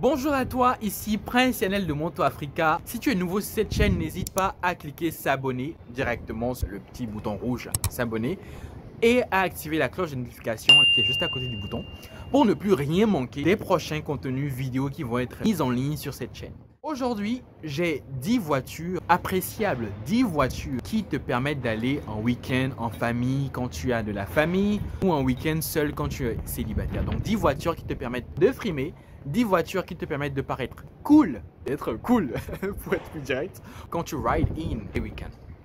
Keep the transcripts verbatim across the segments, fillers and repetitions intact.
Bonjour à toi, ici Prince Yanel de Moto Africa. Si tu es nouveau sur cette chaîne, n'hésite pas à cliquer s'abonner directement sur le petit bouton rouge s'abonner et à activer la cloche de notification qui est juste à côté du bouton pour ne plus rien manquer des prochains contenus vidéo qui vont être mis en ligne sur cette chaîne. Aujourd'hui, j'ai dix voitures appréciables, dix voitures qui te permettent d'aller en week-end en famille quand tu as de la famille ou en week-end seul quand tu es célibataire. Donc dix voitures qui te permettent de frimer, dix voitures qui te permettent de paraître cool, d'être cool pour être plus direct, quand tu ride in les week-ends.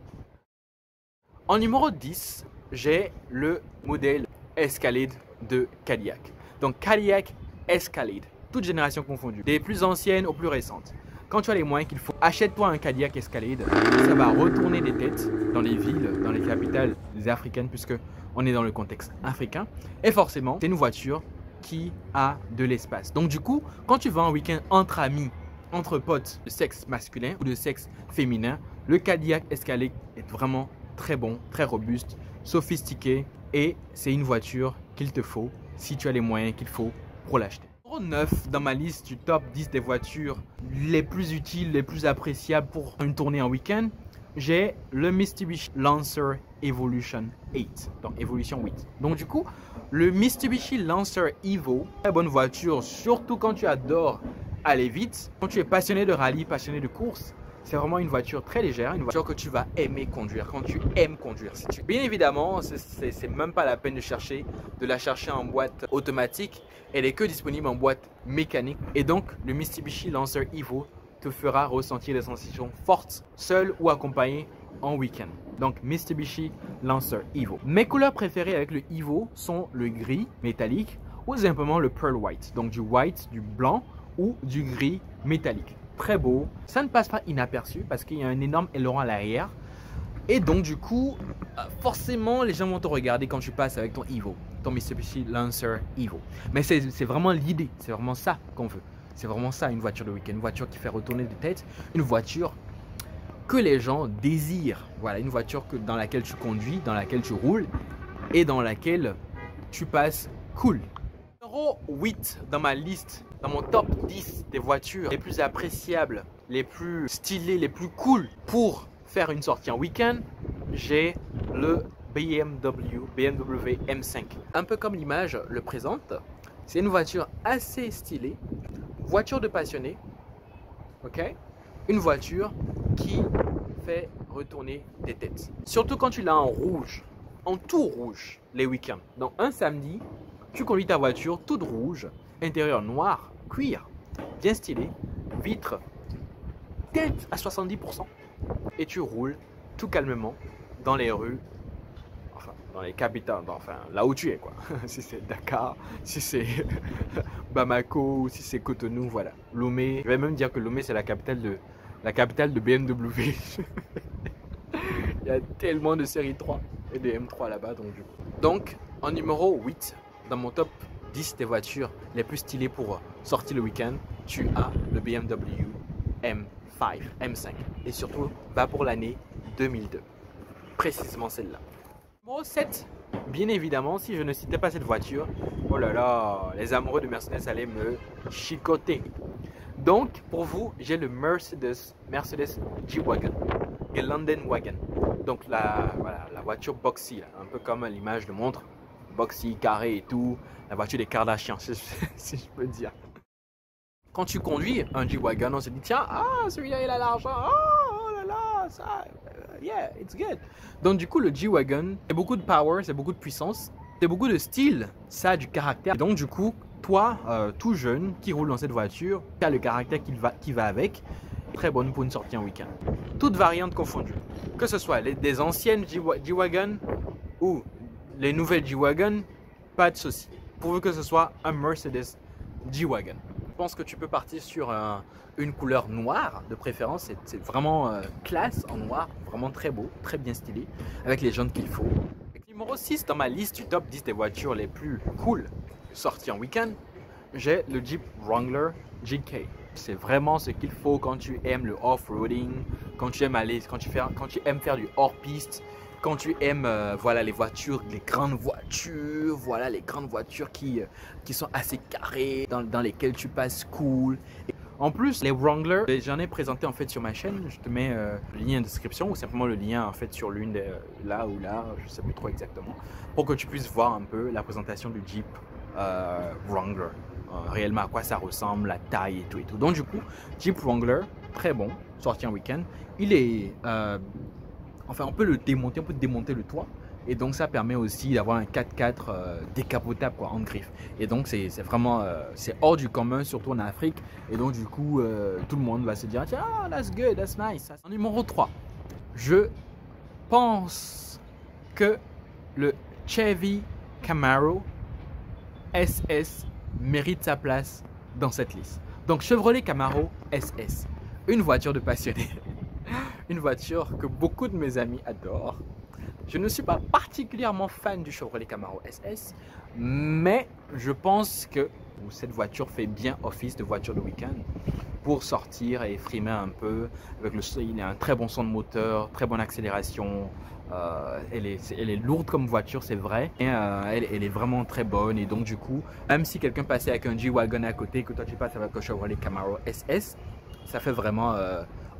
En numéro dix, j'ai le modèle Escalade de Cadillac. Donc Cadillac Escalade, toute génération confondue, des plus anciennes aux plus récentes. Quand tu as les moyens qu'il faut, achète-toi un Cadillac Escalade. Ça va retourner des têtes dans les villes, dans les capitales africaines, puisque on est dans le contexte africain. Et forcément, c'est une voiture qui a de l'espace. Donc du coup, quand tu vas en week-end entre amis, entre potes de sexe masculin ou de sexe féminin, le Cadillac Escalade est vraiment très bon, très robuste, sophistiqué et c'est une voiture qu'il te faut si tu as les moyens qu'il faut pour l'acheter. Numéro neuf dans ma liste du top dix des voitures les plus utiles, les plus appréciables pour une tournée en week-end, j'ai le Mitsubishi Lancer Evolution huit, donc Evolution huit. Donc du coup, le Mitsubishi Lancer Evo, très bonne voiture, surtout quand tu adores aller vite, quand tu es passionné de rallye, passionné de course. C'est vraiment une voiture très légère, une voiture que tu vas aimer conduire, quand tu aimes conduire. Si tu... Bien évidemment, c'est même pas la peine de chercher, de la chercher en boîte automatique. Elle est que disponible en boîte mécanique. Et donc, le Mitsubishi Lancer Evo te fera ressentir des sensations fortes, seul ou accompagné en week-end. Donc, Mitsubishi Lancer Evo. Mes couleurs préférées avec le Evo sont le gris métallique ou simplement le pearl white. Donc, du white, du blanc ou du gris métallique. Très beau, ça ne passe pas inaperçu parce qu'il y a un énorme aileron à l'arrière et donc du coup forcément les gens vont te regarder quand tu passes avec ton Evo, ton Mitsubishi Lancer Evo. Mais c'est vraiment l'idée, c'est vraiment ça qu'on veut, c'est vraiment ça une voiture de week-end, une voiture qui fait retourner de tête, une voiture que les gens désirent, voilà, une voiture que, dans laquelle tu conduis, dans laquelle tu roules et dans laquelle tu passes cool. Numéro huit dans ma liste, dans mon top dix des voitures les plus appréciables, les plus stylées, les plus cool pour faire une sortie en week-end, j'ai le B M W, B M W M cinq. Un peu comme l'image le présente, c'est une voiture assez stylée, voiture de passionné, ok? Une voiture qui fait retourner des têtes. Surtout quand tu l'as en rouge, en tout rouge les week-ends. Donc un samedi, tu conduis ta voiture toute rouge, intérieur noir, cuir, bien stylé, vitre, teinte à soixante-dix pour cent et tu roules tout calmement dans les rues, enfin dans les capitales, enfin là où tu es quoi. Si c'est Dakar, si c'est Bamako, si c'est Cotonou, voilà. Lomé, je vais même dire que Lomé c'est la capitale de la capitale de B M W. Il y a tellement de série trois et de M trois là-bas donc du coup. Donc en numéro huit dans mon top dix des voitures les plus stylées pour sortir le week-end, tu as le B M W M cinq, M cinq. Et surtout, va pour l'année deux mille deux. Précisément celle-là. Numéro sept, bien évidemment, si je ne citais pas cette voiture, oh là là, les amoureux de Mercedes allaient me chicoter. Donc, pour vous, j'ai le Mercedes, Mercedes G-Wagon et London Wagon. Donc, la, voilà, la voiture boxy, là, un peu comme l'image le montre. Boxy, carré et tout, la voiture des Kardashians, si, si je peux dire. Quand tu conduis un G-Wagon, on se dit, tiens, ah, celui-là, il a l'argent, oh, oh là là, ça, uh, yeah, it's good. Donc du coup, le G-Wagon, c'est beaucoup de power, c'est beaucoup de puissance, c'est beaucoup de style, ça a du caractère. Et donc du coup, toi, euh, tout jeune, qui roule dans cette voiture, tu as le caractère qui va, qui va avec, très bonne pour une sortie en week-end. Toutes variantes confondues, que ce soit les, des anciennes G-Wagon ou les nouvelles G-Wagon, pas de souci. Pourvu que ce soit un Mercedes G-Wagon. Je pense que tu peux partir sur un, une couleur noire de préférence. C'est vraiment euh, classe en noir, vraiment très beau, très bien stylé, avec les jantes qu'il faut. Numéro six dans ma liste du top dix des voitures les plus cool sorties en week-end, j'ai le Jeep Wrangler G K. C'est vraiment ce qu'il faut quand tu aimes le off-roading, quand tu aimes aller, quand tu, fais, quand tu aimes faire du hors-piste quand tu aimes euh, voilà, les voitures, les grandes voitures, voilà, les grandes voitures qui, euh, qui sont assez carrées, dans, dans lesquelles tu passes cool. Et en plus, les Wrangler, j'en ai présenté en fait sur ma chaîne. Je te mets euh, le lien en description ou simplement le lien en fait sur l'une de là ou là, je sais plus trop exactement, pour que tu puisses voir un peu la présentation du Jeep euh, Wrangler. Euh, réellement à quoi ça ressemble, la taille et tout et tout. Donc du coup, Jeep Wrangler, très bon, sorti en week-end. Il est, euh, enfin on peut le démonter, on peut démonter le toit. Et donc ça permet aussi d'avoir un quatre-quatre euh, décapotable quoi, en griffe. Et donc c'est vraiment, euh, c'est hors du commun, surtout en Afrique. Et donc du coup, euh, tout le monde va se dire, tiens, ah, that's good, that's nice. En numéro trois, je pense que le Chevy Camaro S S mérite sa place dans cette liste. Donc Chevrolet Camaro S S, une voiture de passionné, une voiture que beaucoup de mes amis adorent. Je ne suis pas particulièrement fan du Chevrolet Camaro S S, mais je pense que cette voiture fait bien office de voiture de week-end pour sortir et frimer un peu. Avec le, il a un très bon son de moteur, très bonne accélération. Euh, elle, est, elle est lourde comme voiture, c'est vrai, mais euh, elle, elle est vraiment très bonne. Et donc du coup, même si quelqu'un passait avec un G-Wagon à côté, que toi tu passes avec un Chevrolet Camaro S S, ça fait vraiment, euh,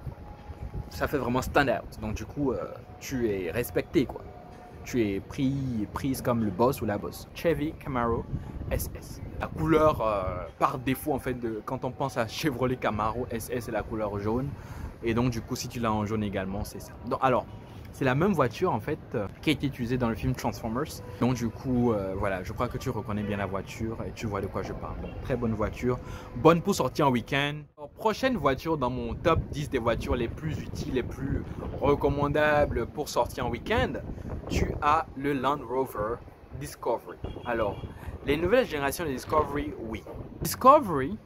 ça fait vraiment stand out. Donc du coup, euh, tu es respecté quoi. Tu es pris, prise comme le boss ou la boss. Chevy Camaro S S. La couleur euh, par défaut en fait, de, quand on pense à Chevrolet Camaro S S, c'est la couleur jaune. Et donc du coup, si tu l'as en jaune également, c'est ça. Donc alors. C'est la même voiture en fait euh, qui a été utilisée dans le film Transformers. Donc du coup, euh, voilà, je crois que tu reconnais bien la voiture et tu vois de quoi je parle. Donc, très bonne voiture, bonne pour sortir en week-end. Prochaine voiture dans mon top dix des voitures les plus utiles, les plus recommandables pour sortir en week-end, tu as le Land Rover Discovery. Alors, les nouvelles générations de Discovery, oui. Discovery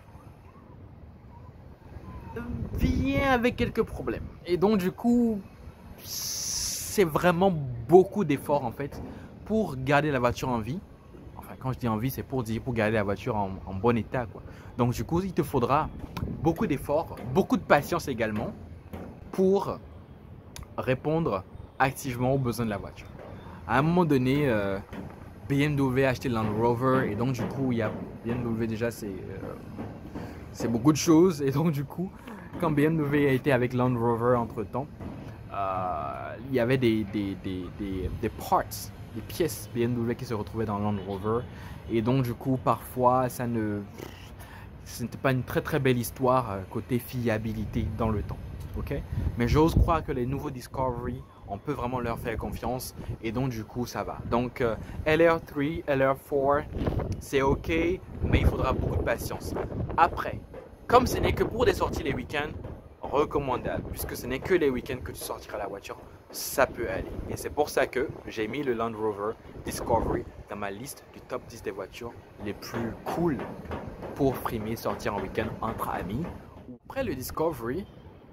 vient avec quelques problèmes. Et donc du coup, c'est vraiment beaucoup d'efforts en fait pour garder la voiture en vie. Enfin, quand je dis en vie, c'est pour dire pour garder la voiture en, en bon état quoi. Donc du coup, il te faudra beaucoup d'efforts, beaucoup de patience également pour répondre activement aux besoins de la voiture. À un moment donné, euh, B M W a acheté le Land Rover et donc du coup, il y a B M W déjà, c'est euh, c'est beaucoup de choses. Et donc du coup, quand B M W a été avec Land Rover entre temps, Euh, il y avait des, des, des, des, des parts, des pièces B M W qui se retrouvaient dans Land Rover. Et donc du coup, parfois, ça ne... ce n'était pas une très très belle histoire euh, côté fiabilité dans le temps. Okay? Mais j'ose croire que les nouveaux Discovery, on peut vraiment leur faire confiance. Et donc du coup, ça va. Donc euh, L R trois, L R quatre, c'est ok, mais il faudra beaucoup de patience. Après, comme ce n'est que pour des sorties les week-ends, recommandable, puisque ce n'est que les week-ends que tu sortiras la voiture, ça peut aller. Et c'est pour ça que j'ai mis le Land Rover Discovery dans ma liste du top dix des voitures les plus cool pour frimer, sortir en week-end entre amis. Après le Discovery,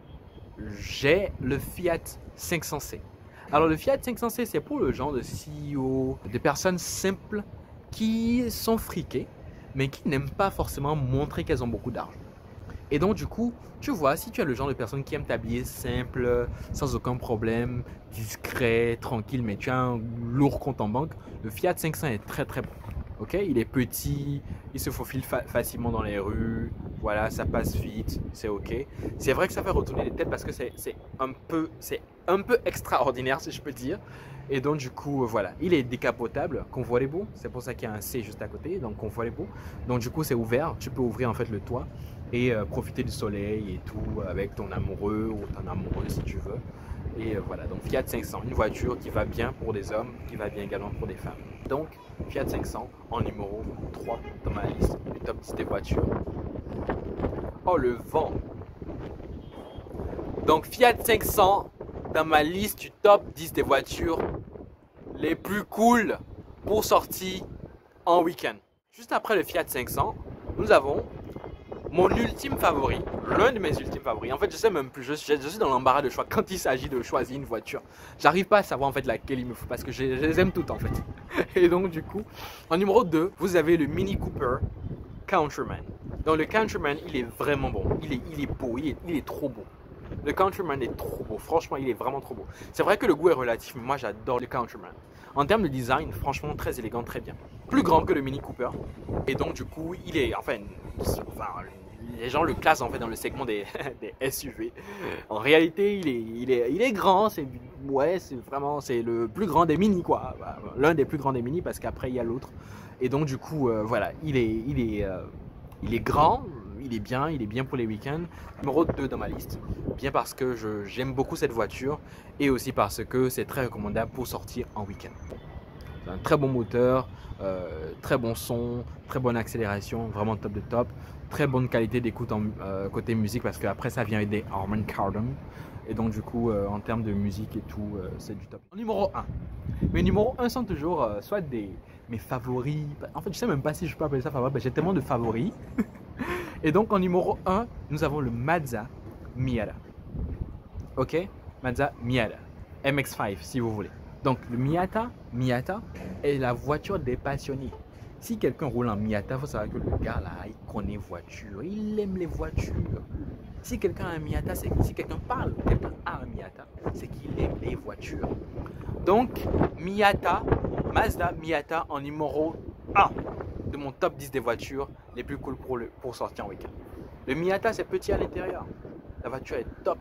j'ai le Fiat cinq cents C. Alors le Fiat cinq cents C, c'est pour le genre de C E O, de personnes simples qui sont friquées, mais qui n'aiment pas forcément montrer qu'elles ont beaucoup d'argent. Et donc du coup, tu vois, si tu es le genre de personne qui aime t'habiller simple, sans aucun problème, discret, tranquille, mais tu as un lourd compte en banque, le Fiat cinq cents est très très bon. Ok, il est petit, il se faufile fa facilement dans les rues, voilà, ça passe vite, c'est ok. C'est vrai que ça fait retourner les têtes parce que c'est un peu, c'est un peu extraordinaire si je peux dire. Et donc du coup, voilà, il est décapotable, convoyez-vous, c'est pour ça qu'il y a un C juste à côté, donc convoyez-vous. Donc du coup, c'est ouvert, tu peux ouvrir en fait le toit et euh, profiter du soleil et tout avec ton amoureux ou ton amoureuse si tu veux. Et euh, voilà, donc Fiat cinq cents, une voiture qui va bien pour des hommes, qui va bien également pour des femmes. Donc Fiat cinq cents en numéro trois dans ma liste du top dix des voitures. Oh le vent! Donc Fiat cinq cents dans ma liste du top dix des voitures les plus cool pour sortir en week-end. Juste après le Fiat cinq cents, nous avons mon ultime favori, l'un de mes ultimes favoris. En fait, je sais même plus, je, je, je suis dans l'embarras de choix quand il s'agit de choisir une voiture. J'arrive pas à savoir en fait laquelle il me faut parce que je, je les aime toutes en fait. Et donc du coup, en numéro deux, vous avez le Mini Cooper Countryman. Donc le Countryman, il est vraiment bon, il est, il est beau, il est, il est trop beau. Le Countryman est trop beau, franchement il est vraiment trop beau. C'est vrai que le goût est relatif, mais moi j'adore le Countryman. En termes de design, franchement très élégant, très bien. Plus grand que le Mini Cooper. Et donc du coup, il est, enfin, enfin les gens le classent en fait dans le segment des, des S U V. En réalité, il est, il est, il est grand, c'est ouais, c'est vraiment, c'est le plus grand des Mini quoi. L'un des plus grands des Mini parce qu'après il y a l'autre. Et donc du coup, euh, voilà, il est, il est, euh, il est grand. Il est bien, il est bien pour les week-ends. Numéro deux dans ma liste, bien parce que j'aime beaucoup cette voiture et aussi parce que c'est très recommandable pour sortir en week-end. C'est un très bon moteur, euh, très bon son, très bonne accélération, vraiment top de top. Très bonne qualité d'écoute euh, côté musique parce qu'après ça vient avec des Harman Kardon. Et donc du coup, euh, en termes de musique et tout, euh, c'est du top. Numéro un. Mes numéros un sont toujours euh, soit des mes favoris. En fait, je sais même pas si je peux appeler ça favoris, j'ai tellement de favoris. Et donc en numéro un, nous avons le Mazda Miata. Ok, Mazda Miata. M X cinq si vous voulez. Donc le Miata, Miata est la voiture des passionnés. Si quelqu'un roule en Miata, il faut savoir que le gars là, il connaît voiture, il aime les voitures. Si quelqu'un a un Miata, c'est si quelqu'un parle, quelqu'un a un Miata, c'est qu'il aime les voitures. Donc Miata, Mazda Miata en numéro un de mon top dix des voitures les plus cool pour, le, pour sortir en week-end. Le Miata, c'est petit à l'intérieur. La voiture est top.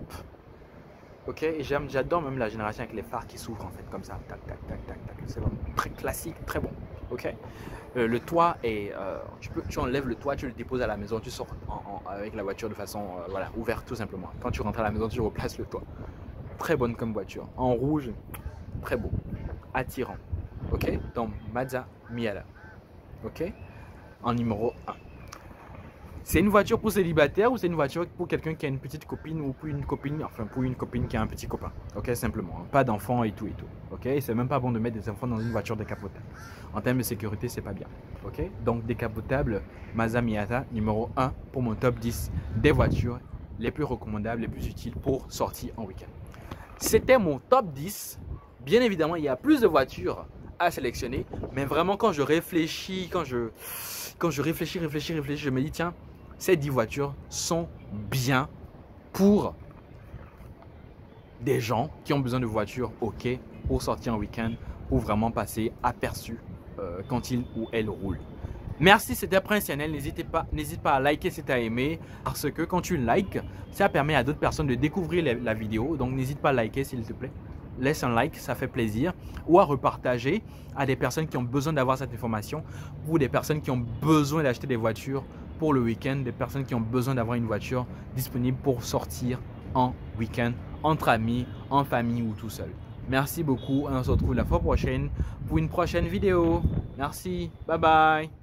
Ok, et j'adore même la génération avec les phares qui s'ouvrent en fait comme ça. Tac, tac, tac, tac, tac. C'est vraiment très classique, très bon. Ok. Euh, le toit est, euh, tu peux, tu enlèves le toit, tu le déposes à la maison, tu sors en, en, avec la voiture de façon, euh, voilà, ouverte tout simplement. Quand tu rentres à la maison, tu replaces le toit. Très bonne comme voiture. En rouge, très beau, attirant. Ok. Donc Mazda Miata. Ok. En numéro un. C'est une voiture pour célibataire ou c'est une voiture pour quelqu'un qui a une petite copine ou pour une copine, enfin pour une copine qui a un petit copain. Ok, simplement. Pas d'enfants et tout et tout. Ok, et c'est même pas bon de mettre des enfants dans une voiture décapotable. En termes de sécurité, c'est pas bien. Ok, donc décapotable, Mazda Miata numéro un pour mon top dix des voitures les plus recommandables, les plus utiles pour sortir en week-end. C'était mon top dix. Bien évidemment, il y a plus de voitures à sélectionner, mais vraiment quand je réfléchis, quand je, quand je réfléchis, réfléchis, réfléchis, je me dis tiens, ces dix voitures sont bien pour des gens qui ont besoin de voitures ok pour sortir en week-end, pour vraiment passer aperçu euh, quand ils ou elles roulent. Merci, c'était Prince Yanel. N'hésitez pas, n'hésite pas à liker si tu as aimé, parce que quand tu likes, ça permet à d'autres personnes de découvrir la, la vidéo. Donc n'hésite pas à liker s'il te plaît. Laisse un like, ça fait plaisir. Ou à repartager à des personnes qui ont besoin d'avoir cette information, ou des personnes qui ont besoin d'acheter des voitures pour le week-end, des personnes qui ont besoin d'avoir une voiture disponible pour sortir en week-end, entre amis, en famille ou tout seul. Merci beaucoup et on se retrouve la fois prochaine pour une prochaine vidéo. Merci, bye bye.